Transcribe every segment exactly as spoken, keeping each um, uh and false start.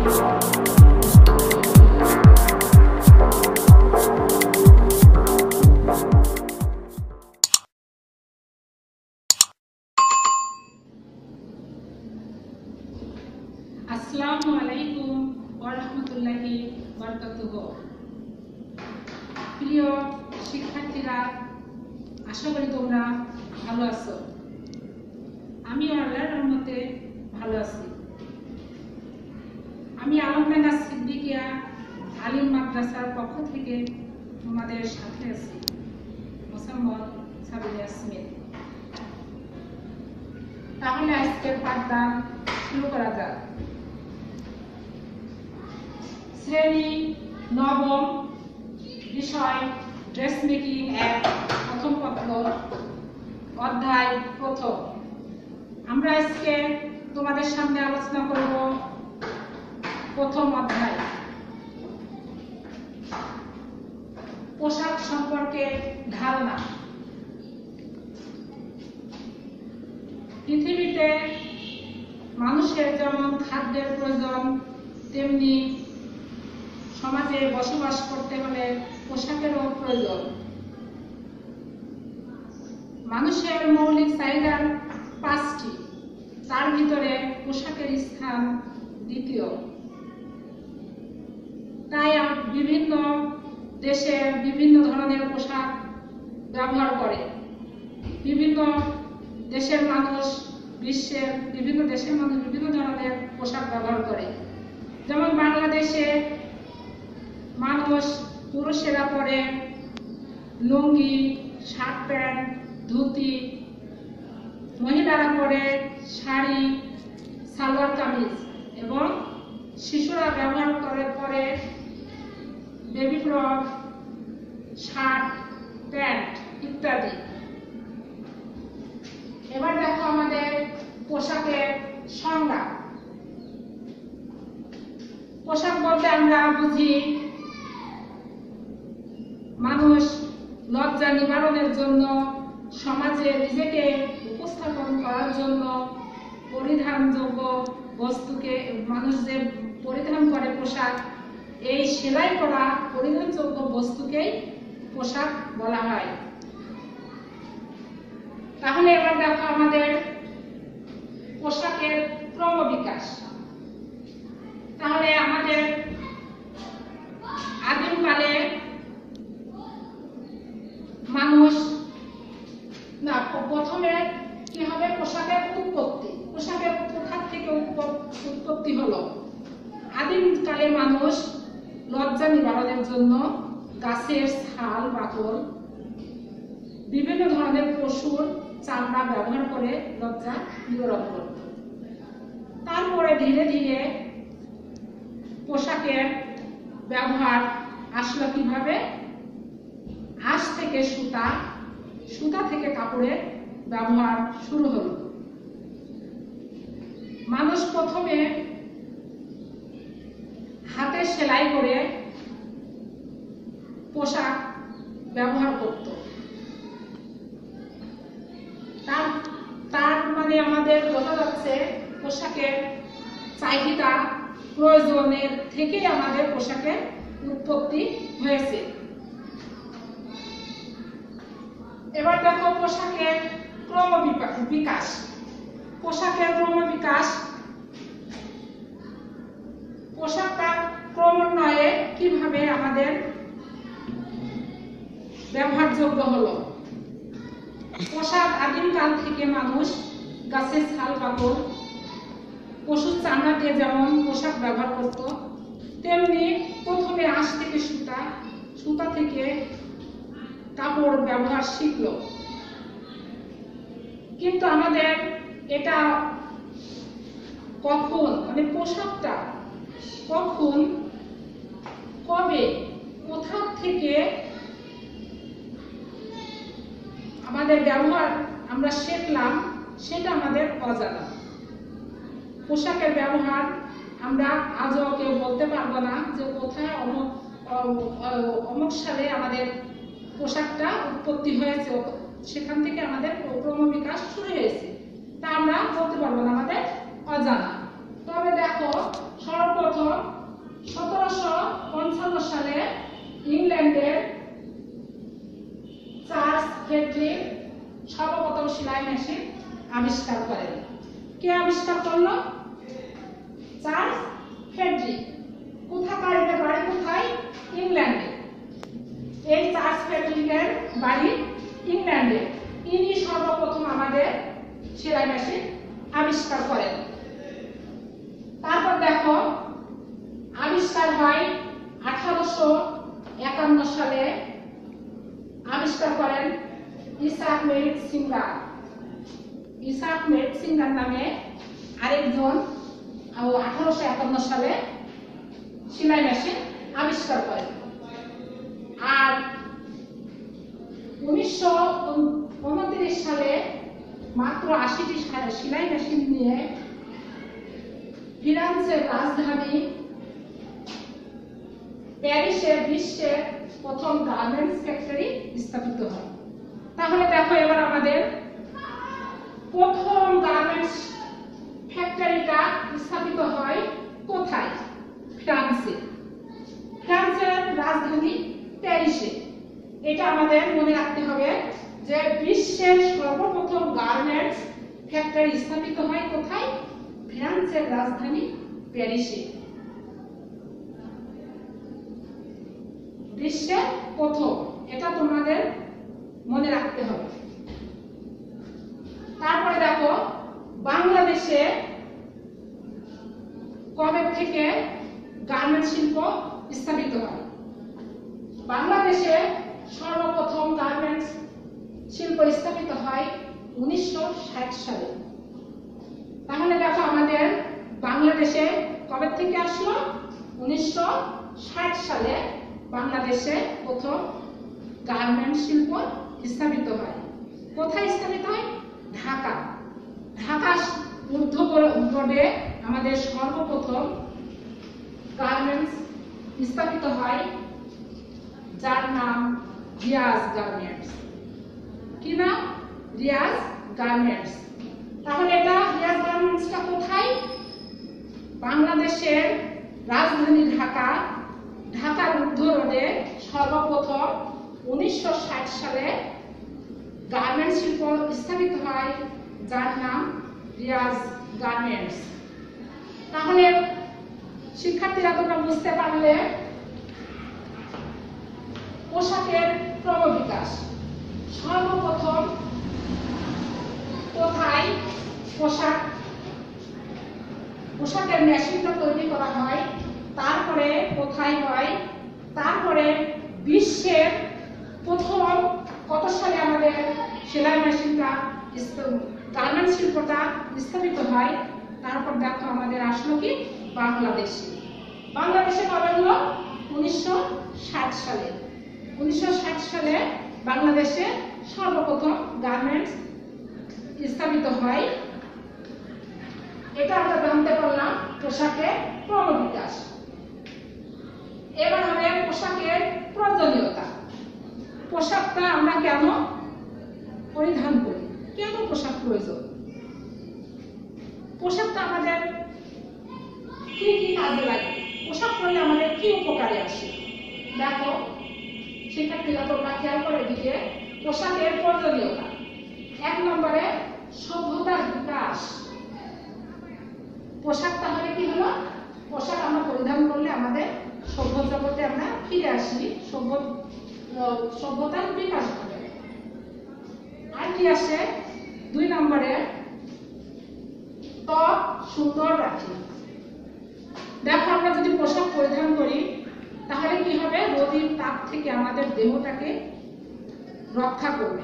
আসসালামুআলাইকুম ওয়া রাহমাতুল্লাহি ওয়া বারাকাতুহু। প্রিয় শিক্ষার্থীরা, আশা করি তোমরা ভালো আছো। আমি আল্লাহর রহমতে ভালো আছি। আমি আলমডাঙ্গা সিদ্দিকিয়া আলিম মাদ্রাসার পক্ষ থেকে তোমাদের সাথে আছি। মোসাম্মদ সাবিনা ইয়াসমিন। তাহলে আজকের পাঠদান শুরু করা যাক। শ্রেণী নবম, বিষয় ড্রেস মেকিং এক, প্রথম পত্র, অধ্যায় প্রথম। আমরা আজকে তোমাদের সামনে আলোচনা করব প্রথম অধ্যায়, পোশাক সম্পর্কে ধারণা। পৃথিবীতে মানুষের যেমন খাদ্যের প্রয়োজন, তেমনি সমাজে বসবাস করতে হলে পোশাকেরও প্রয়োজন। মানুষের মৌলিক চাহিদার পাঁচটি, তার ভিতরে পোশাকের স্থান দ্বিতীয়। তাই বিভিন্ন দেশে বিভিন্ন ধরনের পোশাক ব্যবহার করে। বিভিন্ন দেশের মানুষ, বিশ্বের বিভিন্ন দেশের মানুষ বিভিন্ন ধরনের পোশাক ব্যবহার করে। যেমন বাংলাদেশে মানুষ, পুরুষেরা পরে লুঙ্গি, শার্ট প্যান্ট, ধুতি। মহিলারা পরে শাড়ি, সালোয়ার কামিজ, এবং শিশুরা ব্যবহার করে পরে বেবি ফ্রক, শার্ট, প্যান্ট ইত্যাদি। এবার দেখো আমাদের পোশাকের সংজ্ঞা। পোশাক বলতে আমরা বুঝি মানুষ লজ্জা নিবারণের জন্য, সমাজে নিজেকে উপস্থাপন করার জন্য পরিধানযোগ্য বস্তুকে মানুষ যে পরিধান করে পোশাক, এই সেলাই করা পরিধানযোগ্য বস্তুকেই পোশাক বলা হয়। তাহলে এবার দেখো আমাদের পোশাকের ক্রমবিকাশ। তাহলে আমাদের আদিমকালে মানুষ না, প্রথমে কি হবে, পোশাকের উৎপত্তি। পোশাকের কোথা থেকে উৎপত্তি হলো? আদিমকালে মানুষ লজ্জা নিবারণের জন্য গাছের ছাল, বাকল, বিভিন্ন ধরনের পশুর চামড়া ব্যবহার করে লজ্জা নিবারণ করত। তারপরে ধীরে ধীরে পোশাকের ব্যবহার আসলো কিভাবে? আঁশ থেকে সুতা, সুতা থেকে কাপড়ের ব্যবহার শুরু হলো। মানুষ প্রথমে হাতে সেলাই করে পোশাক ব্যবহার করত। তার তার মানে আমাদের বোঝা যাচ্ছে পোশাকের চাহিদা, প্রয়োজনের থেকে আমাদের পোশাকের উৎপত্তি হয়েছে। এবার দেখো পোশাকের ক্রম বিকাশ। পোশাকের ক্রম বিকাশ, পোশাকটা ক্রমান্বয়ে কিভাবে আমাদের ব্যবহারযোগ্য হলো। পোশাক আদিমকাল থেকে মানুষ গাছের ছাল, কাপড়, পশুর চামড়া দিয়ে যেমন পোশাক ব্যবহার করত, তেমনি প্রথমে আঁশ থেকে সুতা, সুতা থেকে কাপড় ব্যবহার শিখলো। কিন্তু আমাদের এটা কখন, মানে পোশাকটা কখন, কবে, কোথা থেকে আমাদের ব্যবহার আমরা শিখলাম, সেটা আমাদের অজানা। পোশাকের ব্যবহার আমরা আজও কেউ বলতে পারবো না যে কোথায় অমুক অমুক সালে আমাদের পোশাকটা উৎপত্তি হয়েছে, সেখান থেকে আমাদের ক্রমবিকাশ শুরু হয়েছে, তা আমরা বলতে পারবো না, আমাদের অজানা। তবে দেখো, সর্বপ্রথম আবিষ্কার করেন। কে আবিষ্কার করলো? Charles Frederick. কোথাকার এর বাড়ি কোথায়? ইংল্যান্ডে। এই চার্লস ফ্রেডরিকের বাড়ি ইংল্যান্ডে। ইনি সর্বপ্রথম আমাদের সেলাই মেশিন আবিষ্কার করেন। তারপর দেখো আবিষ্কার হয় আঠারোশো একান্ন সালে, আবিষ্কার করেন Isaac Merritt Singer. Isaac Merritt Singer নামে আরেকজন আঠারোশো একান্ন সালে সেলাই মেশিন আবিষ্কার করেন। আর উনিশশো উনত্রিশ সালে মাত্র আশিটি সেলাই মেশিন নিয়ে ফ্রান্সের রাজধানী প্যারিসে বিশ্বের প্রথম গার্মেন্টস ফ্যাক্টরি স্থাপিত হয়। তাহলে দেখো এবার আমাদের প্রথম গার্মেন্টস ফ্যাক্টরিটা স্থাপিত হয় কোথায়? ফ্রান্সে। ফ্রান্সের রাজধানী প্যারিসে। এটা আমাদের মনে রাখতে হবে যে বিশ্বের সর্বপ্রথম গার্মেন্টস ফ্যাক্টরি স্থাপিত হয় কোথায়? ফ্রান্সের রাজধানী প্যারিসে। বিশ্বের প্রথম, এটা তোমাদের মনে রাখতে হবে। তারপরে দেখো বাংলাদেশে কবে থেকে গার্মেন্টস শিল্প স্থাপিত হয়? বাংলাদেশে সর্বপ্রথম গার্মেন্টস শিল্প স্থাপিত হয় উনিশশো ষাট সালে। তাহলে দেখো আমাদের বাংলাদেশে কবে থেকে আসলো? উনিশশো ষাট সালে বাংলাদেশে প্রথম গার্মেন্টস শিল্প স্থাপিত হয়। কোথায় স্থাপিত হয়? ঢাকা। ঢাকা ঊর্ধ্ব বোর্ডে আমাদের সর্বপ্রথম গার্মেন্টস স্থাপিত হয়, যার নাম রিয়াজ গার্মেন্টস। কি নাম? রিয়াজ গার্মেন্টস। তাহলে এটা রিয়াজ গার্মেন্টসটা কোথায়? বাংলাদেশের রাজধানী ঢাকা, ঢাকার ঊর্ধ্ব রোডে সর্বপ্রথম উনিশশো ষাট সালে গার্মেন্টস শিল্প স্থাপিত হয়, যার নাম রিয়াজ গার্মেন্টস। তাহলে শিক্ষার্থীরা তোমরা বুঝতে পারলে পোশাকের ক্রমবিকাশ। সর্বপ্রথম কোথায় পোশাক পোশাকের মেশিনটা তৈরি করা হয়, তারপরে কোথায় হয়, তারপরে বিশ্বের প্রথম কত সালে আমাদের সেলাই মেশিনটা গার্মেন্টস শিল্পটা স্থাপিত হয়, তারপর দেখো আমাদের আসলো কি বাংলাদেশে। বাংলাদেশে কবে হলো? উনিশশো ষাট সালে। উনিশশো ষাট সালে বাংলাদেশে সর্বপ্রথম গার্মেন্টস স্থাপিত হয়। এটা আমরা জানতে পারলাম পোশাকের ক্রমবিকাশ। এবার হবে পোশাকের প্রয়োজনীয়তা। পোশাকটা আমরা কেন পরিধান করি? কেন পোশাক প্রয়োজন? পোশাকটা আমাদের কি কি কাজে লাগে? পোশাক পরলে আমাদের কি উপকারে আসে? দেখো শিক্ষার্থীরা তোমরা খেয়াল করে দিকে পোশাকের প্রয়োজনীয়তা। এক নম্বরে সভ্যতার বিকাশ। পোশাক তাহলে কি হলো? পোশাক আমরা পরিধান করলে আমাদের সভ্য জগতে আমরা ফিরে আসি, সভ্য সভ্যতার বিকাশ ঘটে। আর কি আসে? দুই নম্বরে ত্বক সুন্দর রাখি। দেখো আমরা যদি পোশাক পরিধান করি তাহলে কি হবে? রোদের তাপ থেকে আমাদের দেহটাকে রক্ষা করবে,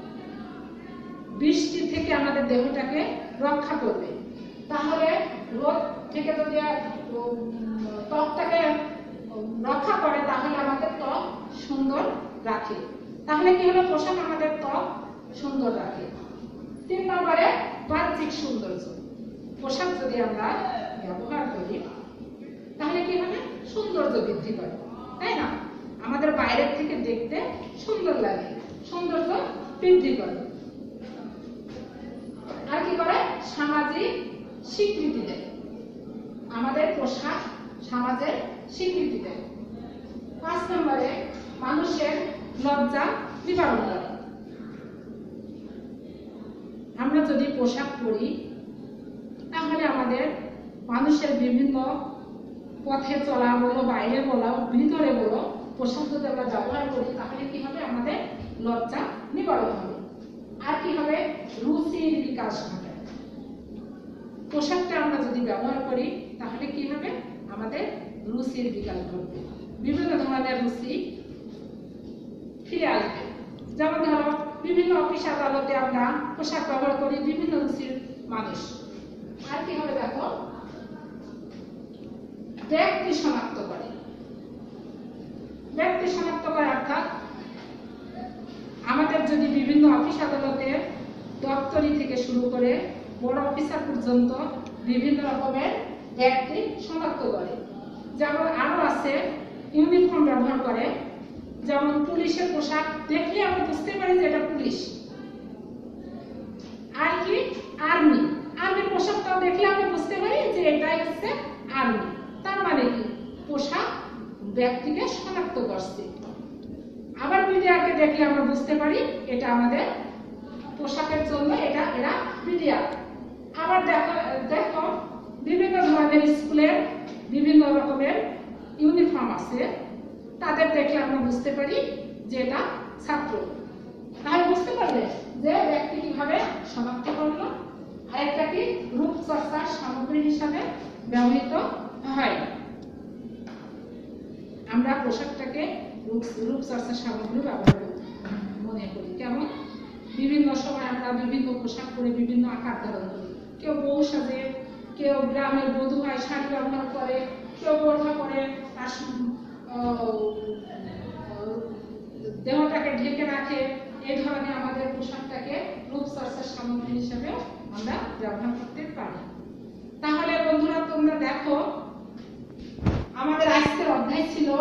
বৃষ্টি থেকে আমাদের দেহটাকে রক্ষা করবে। তাহলে রোদ থেকে যদি ত্বকটাকে রক্ষা করে তাহলে আমাদের ত্বক সুন্দর রাখে। তাহলে কি হলো? পোশাক আমাদের ত্বক সুন্দর রাখে। তিন নম্বরে বাহ্যিক সৌন্দর্য। পোশাক যদি আমরা ব্যবহার করি তাহলে কি হবে? সৌন্দর্য বৃদ্ধি করে, তাই না? আমাদের বাইরের থেকে দেখতে সুন্দর লাগে, সৌন্দর্য বৃদ্ধি করে। আর কি করে? সামাজিক স্বীকৃতি দেয়। আমাদের পোশাক সমাজের স্বীকৃতি দেয়। পাঁচ নম্বরে মানুষের লজ্জা নিবারণ করে। আমরা যদি পোশাক পরি তাহলে আমাদের মানুষের বিভিন্ন পথে চলা বলো, বাইরে বলো, ভিতরে বলো, পোশাক যদি আমরা ব্যবহার করি তাহলে কি হবে, আমাদের লজ্জা নিবারণ হবে। আর কি হবে, রুচির বিকাশ হবে। পোশাকটা আমরা যদি ব্যবহার করি তাহলে কি হবে, আমাদের রুচির বিকাশ ঘটবে, বিভিন্ন ধরনের রুচি ফিরে আসবে। যেমন ধরো বিভিন্ন অফিস আদালতে আমরা পোশাক ব্যবহার করি বিভিন্ন রুচির মানুষ। আর কি হবে দেখো, ব্যক্তি শনাক্ত করে। ব্যক্তি শনাক্ত করে অর্থাৎ আমাদের যদি বিভিন্ন অফিস আদালতে দপ্তরি থেকে শুরু করে বড় অফিসার পর্যন্ত বিভিন্ন রকমের ব্যক্তি শনাক্ত করে। যেমন আরো আছে ইউনিফর্ম ব্যবহার করে, যেমন পুলিশের পোশাক দেখলে আমরা বুঝতে পারি যে এটা পুলিশ। আর কি আর্মি, আর্মির পোশাকটাও দেখলে আমরা বুঝতে পারি যে এটাই হচ্ছে আর্মি। তার মানে কি, পোশাক ব্যক্তিকে শনাক্ত করছে। আবার মিডিয়াকে দেখলে আমরা বুঝতে পারি এটা আমাদের পোশাকের জন্য এটা এরা মিডিয়া। আবার দেখো দেখো বিভিন্ন ধরনের স্কুলের বিভিন্ন রকমের ইউনিফর্ম আছে, তাদের দেখলে আমরা বুঝতে পারি যে এটা ছাত্র। তাহলে বুঝতে পারবে যে ব্যক্তি কিভাবে শনাক্ত করলো। আর একটা কি রূপচর্চার সামগ্রী হিসাবে ব্যবহৃত হয়। আমরা পোশাকটাকে রূপচর্চার সামগ্রী ব্যবহার মনে করি। কেমন, বিভিন্ন সময় আমরা বিভিন্ন পোশাক পরে বিভিন্ন আকার ধারণ করি। কেউ বউ সাজে, কেউ গ্রামের বধূ হয় শাড়ি ব্যবহার করে, কেউ বোরখা পরে তার দেহটাকে ঢেকে রাখে। এই ধরনের আমাদের পোশাকটাকে রূপচর্চার সামগ্রী হিসেবে আমরা ব্যবহার করতে পারি। তাহলে বন্ধুরা তোমরা দেখো, আমাদের আজকের অধ্যায় ছিল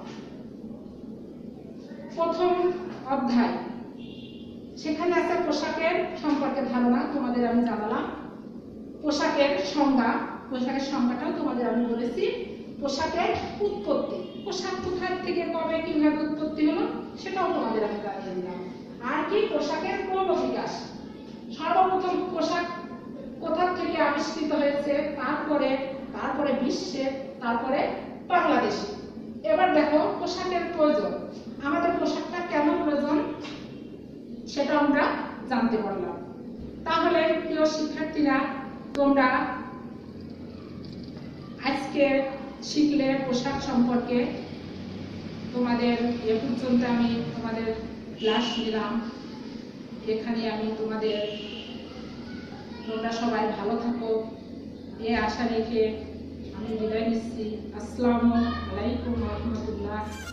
প্রথম অধ্যায়। সেখানে আছে পোশাকের সম্পর্কে ধারণা, তোমাদের আমি জানালাম। পোশাকের সংজ্ঞা, পোশাকের সংজ্ঞাটাও তোমাদের আমি বলেছি। পোশাকের উৎপত্তি, পোশাক কোথায় থেকে কবে কিভাবে উৎপত্তি হলো সেটাও তোমাদের আমি জানিয়ে দিলাম। আর কি পোশাকের ক্রমবিকাশ, সর্বপ্রথম পোশাক কোথা থেকে আবিষ্কৃত হয়েছে, তারপরে তারপরে বিশ্বে, তারপরে বাংলাদেশে। এবার দেখো পোশাকের প্রয়োজন, আমাদের পোশাকটা কেন প্রয়োজন সেটা আমরা জানতে পারলাম। তাহলে প্রিয় শিক্ষার্থীরা, তোমরা আজকে শিখলে পোশাক সম্পর্কে। তোমাদের এ পর্যন্ত আমি তোমাদের ক্লাস নিলাম, এখানে আমি তোমাদের তোমরা সবাই ভালো থাকো এ আশা রেখে আমি বিদায় নিচ্ছি। আসসালামু আলাইকুম ওয়া রাহমাতুল্লাহ।